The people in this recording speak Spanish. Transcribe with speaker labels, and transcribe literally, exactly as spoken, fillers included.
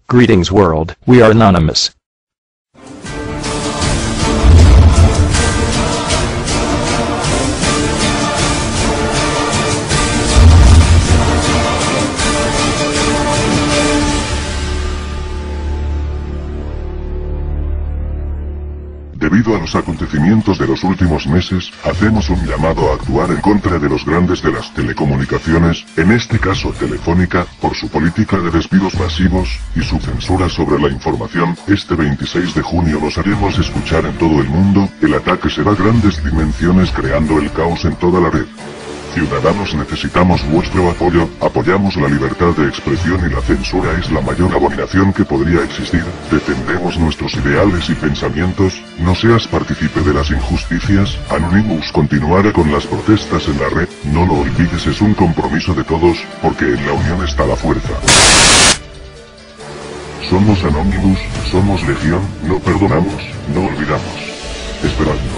Speaker 1: Greetings world, we are anonymous.
Speaker 2: Debido a los acontecimientos de los últimos meses, hacemos un llamado a actuar en contra de los grandes de las telecomunicaciones, en este caso Telefónica, por su política de despidos masivos, y su censura sobre la información. Este veintiséis de junio nos haremos escuchar en todo el mundo. El ataque será grandes dimensiones, creando el caos en toda la red. Ciudadanos, necesitamos vuestro apoyo. Apoyamos la libertad de expresión y la censura es la mayor abominación que podría existir. Defendemos nuestros ideales y pensamientos. No seas partícipe de las injusticias. Anonymous continuará con las protestas en la red. No lo olvides, es un compromiso de todos, porque en la unión está la fuerza. Somos Anonymous, somos legión, no perdonamos, no olvidamos. Esperad.